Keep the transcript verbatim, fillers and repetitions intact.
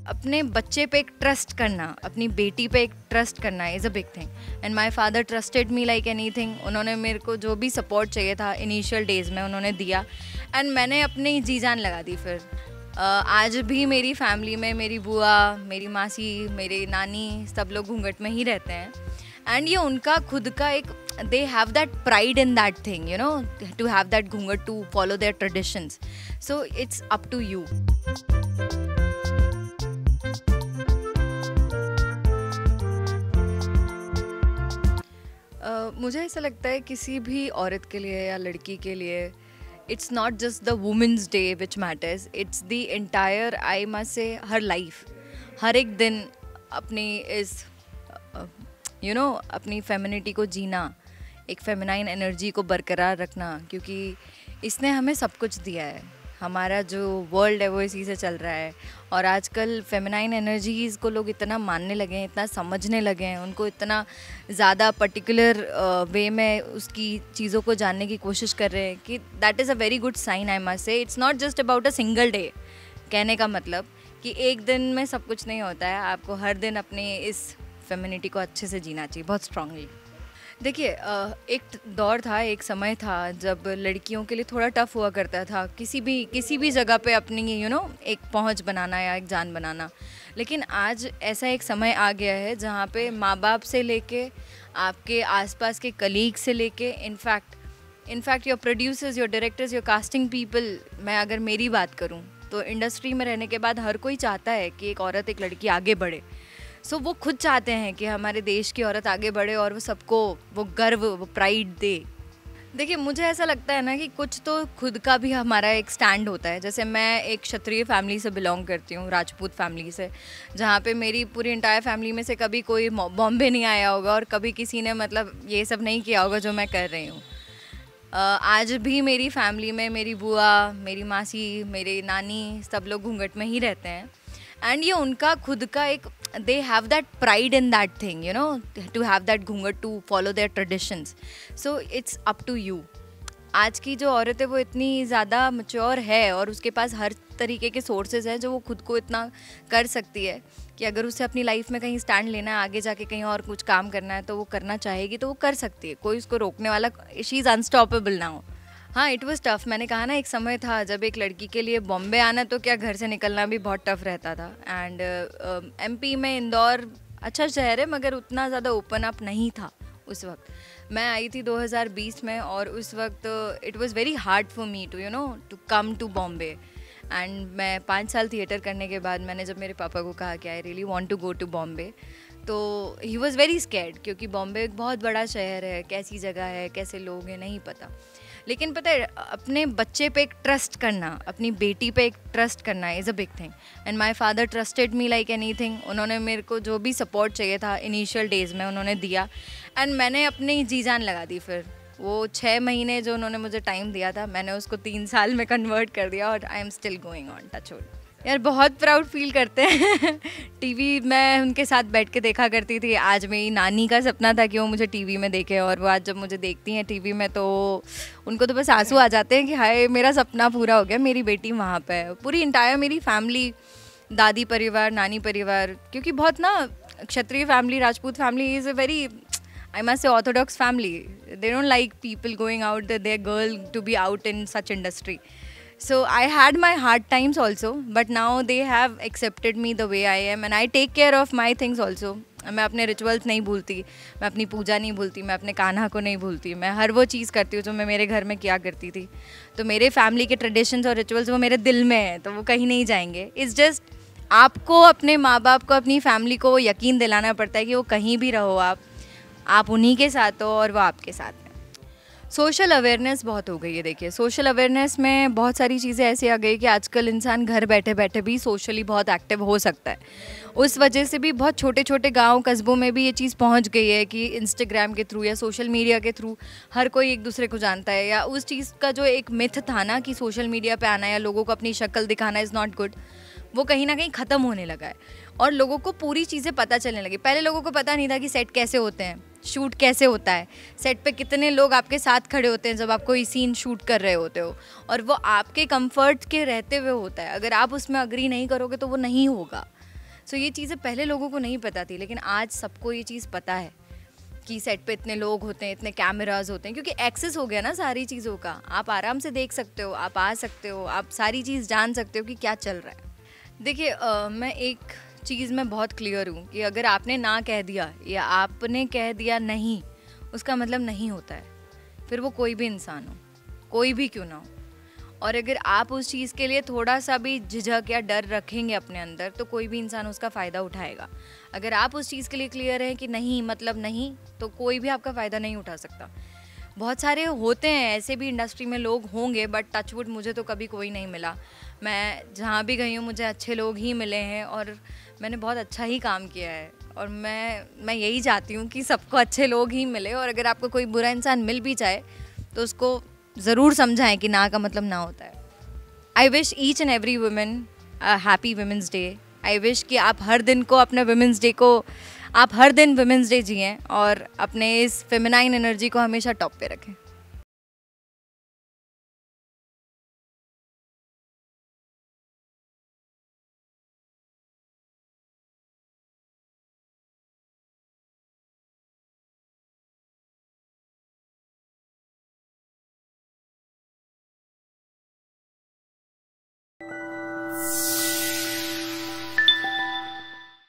अपने बच्चे पे एक ट्रस्ट करना, अपनी बेटी पे एक ट्रस्ट करना is a big thing and my father trusted me like anything. उन्होंने मेरे को जो भी सपोर्ट चाहिए था इनिशियल डेज़ में उन्होंने दिया एंड मैंने अपनी जी जान लगा दी फिर। uh, आज भी मेरी फैमिली में मेरी बुआ, मेरी मासी, मेरी नानी सब लोग घूंघट में ही रहते हैं एंड ये उनका खुद का एक they have that pride in that thing, you know, to have that घूंघट, to follow their traditions. So it's up to you. Uh, मुझे ऐसा लगता है किसी भी औरत के लिए या लड़की के लिए it's not just the women's day which matters, it's the entire, I must say, her life, हर एक दिन अपनी इस यू नो अपनी फेमिनिटी को जीना, एक फेमिनाइन एनर्जी को बरकरार रखना, क्योंकि इसने हमें सब कुछ दिया है। हमारा जो वर्ल्ड है वो इसी से चल रहा है और आजकल फेमिनाइन एनर्जीज़ को लोग इतना मानने लगे हैं, इतना समझने लगे हैं, उनको इतना ज़्यादा पर्टिकुलर वे में उसकी चीज़ों को जानने की कोशिश कर रहे हैं कि that is a very good sign, I must say. It's not just about a single day. कहने का मतलब कि एक दिन में सब कुछ नहीं होता है, आपको हर दिन अपने इस फेमिनिटी को अच्छे से जीना चाहिए, बहुत स्ट्रांगली। देखिए, एक दौर था, एक समय था जब लड़कियों के लिए थोड़ा टफ हुआ करता था किसी भी किसी भी जगह पे अपनी यू नो एक पहुंच बनाना या एक जान बनाना। लेकिन आज ऐसा एक समय आ गया है जहाँ पे माँ बाप से लेके आपके आसपास के कलीग से लेके in fact in fact your producers, your directors, your casting people, मैं अगर मेरी बात करूँ तो इंडस्ट्री में रहने के बाद हर कोई चाहता है कि एक औरत, एक लड़की आगे बढ़े। सो so, वो खुद चाहते हैं कि हमारे देश की औरत आगे बढ़े और वो सबको वो गर्व, वो प्राइड दे। देखिए, मुझे ऐसा लगता है ना कि कुछ तो खुद का भी हमारा एक स्टैंड होता है। जैसे मैं एक क्षत्रिय फैमिली से बिलोंग करती हूँ, राजपूत फैमिली से, जहाँ पे मेरी पूरी इंटायर फैमिली में से कभी कोई बॉम्बे नहीं आया होगा और कभी किसी ने मतलब ये सब नहीं किया होगा जो मैं कर रही हूँ। आज भी मेरी फैमिली में मेरी बुआ, मेरी मासी, मेरी नानी सब लोग घूंघट में ही रहते हैं एंड ये उनका खुद का एक they have that pride in that thing, you know, to have that घूंघट, to follow their traditions. So it's up to you. आज की जो औरत है वो इतनी ज़्यादा मैच्योर है और उसके पास हर तरीके के सोर्सेज हैं जो वो खुद को इतना कर सकती है कि अगर उसे अपनी लाइफ में कहीं स्टैंड लेना है, आगे जाके कहीं और कुछ काम करना है तो वो करना चाहेगी तो वो कर सकती है। कोई उसको रोकने वाला, शी इज़ अनस्टॉपेबल ना हो। हाँ, इट वाज टफ। मैंने कहा ना, एक समय था जब एक लड़की के लिए बॉम्बे आना तो क्या, घर से निकलना भी बहुत टफ रहता था। एंड एमपी में इंदौर अच्छा शहर है मगर उतना ज़्यादा ओपन अप नहीं था उस वक्त। मैं आई थी दो हज़ार बीस में और उस वक्त it was very hard for me to you know to come to Bombay. And मैं पाँच साल थिएटर करने के बाद मैंने जब मेरे पापा को कहा कि I really want to go to Bombay, तो ही वाज वेरी स्कैर्ड, क्योंकि बॉम्बे एक बहुत बड़ा शहर है, कैसी जगह है, कैसे लोग हैं, नहीं पता। लेकिन पता है, अपने बच्चे पे एक ट्रस्ट करना, अपनी बेटी पे एक ट्रस्ट करना is a big thing and my father trusted me like anything. उन्होंने मेरे को जो भी सपोर्ट चाहिए था इनिशियल डेज़ में उन्होंने दिया एंड मैंने अपनी जी जान लगा दी फिर। वो छः महीने जो उन्होंने मुझे टाइम दिया था, मैंने उसको तीन साल में कन्वर्ट कर दिया और I am still going on, touch wood. यार, बहुत प्राउड फील करते हैं। टीवी मैं उनके साथ बैठ के देखा करती थी। आज मेरी नानी का सपना था कि वो मुझे टीवी में देखे और वो आज जब मुझे देखती हैं टीवी में तो उनको तो बस आंसू आ जाते हैं कि हाय, मेरा सपना पूरा हो गया, मेरी बेटी वहाँ पे है। पूरी इंटायर मेरी फैमिली, दादी परिवार, नानी परिवार, क्योंकि बहुत ना क्षत्रिय family, Rajput family is a very, I must say, orthodox family. They don't like people going out, their girl to be out in such industry. So I had my hard times also, but now they have accepted me the way I am and I take care of my things also. मैं अपने rituals नहीं भूलती, मैं अपनी पूजा नहीं भूलती, मैं अपने कान्हा को नहीं भूलती, मैं हर वो चीज़ करती हूँ जो मैं मेरे घर में किया करती थी। तो मेरे फैमिली के ट्रेडिशंस और रिचुअल्स वो मेरे दिल में है, तो वो कहीं नहीं जाएंगे। इट्स जस्ट आपको अपने माँ बाप को, अपनी फैमिली को वो यकीन दिलाना पड़ता है कि वो कहीं भी रहो, आप आप उन्हीं के साथ हो और वो आपके साथ हैं। सोशल अवेयरनेस बहुत हो गई है। देखिए, सोशल अवेयरनेस में बहुत सारी चीज़ें ऐसी आ गई कि आजकल इंसान घर बैठे बैठे भी सोशली बहुत एक्टिव हो सकता है। उस वजह से भी बहुत छोटे छोटे गांव, कस्बों में भी ये चीज़ पहुंच गई है कि इंस्टाग्राम के थ्रू या सोशल मीडिया के थ्रू हर कोई एक दूसरे को जानता है। या उस चीज़ का जो एक मिथ था ना कि सोशल मीडिया पे आना या लोगों को अपनी शक्ल दिखाना इज़ नॉट गुड, वो कहीं ना कहीं ख़त्म होने लगा है और लोगों को पूरी चीज़ें पता चलने लगी। पहले लोगों को पता नहीं था कि सेट कैसे होते हैं, शूट कैसे होता है, सेट पे कितने लोग आपके साथ खड़े होते हैं जब आप कोई सीन शूट कर रहे होते हो, और वो आपके कंफर्ट के रहते हुए होता है। अगर आप उसमें अग्री नहीं करोगे तो वो नहीं होगा। सो ये चीज़ें पहले लोगों को नहीं पता थी, लेकिन आज सबको ये चीज़ पता है कि सेट पे इतने लोग होते हैं, इतने कैमराज होते हैं, क्योंकि एक्सेस हो गया ना सारी चीज़ों का। आप आराम से देख सकते हो, आप आ सकते हो, आप सारी चीज़ जान सकते हो कि क्या चल रहा है। देखिए uh, मैं एक चीज़ में बहुत क्लियर हूँ कि अगर आपने ना कह दिया या आपने कह दिया नहीं, उसका मतलब नहीं होता है, फिर वो कोई भी इंसान हो, कोई भी क्यों ना हो। और अगर आप उस चीज़ के लिए थोड़ा सा भी झिझक या डर रखेंगे अपने अंदर, तो कोई भी इंसान उसका फ़ायदा उठाएगा। अगर आप उस चीज़ के लिए क्लियर हैं कि नहीं मतलब नहीं, तो कोई भी आपका फ़ायदा नहीं उठा सकता। बहुत सारे होते हैं ऐसे भी इंडस्ट्री में लोग होंगे, बट टचवुड मुझे तो कभी कोई नहीं मिला। मैं जहाँ भी गई हूँ मुझे अच्छे लोग ही मिले हैं और मैंने बहुत अच्छा ही काम किया है। और मैं मैं यही चाहती हूँ कि सबको अच्छे लोग ही मिले, और अगर आपको कोई बुरा इंसान मिल भी जाए तो उसको ज़रूर समझाएं कि ना का मतलब ना होता है। I wish each and every women a happy women's day. I wish कि आप हर दिन को, अपने वुमेंस डे को, आप हर दिन वुमेंस डे जिएं और अपने इस फेमिनाइन एनर्जी को हमेशा टॉप पे रखें।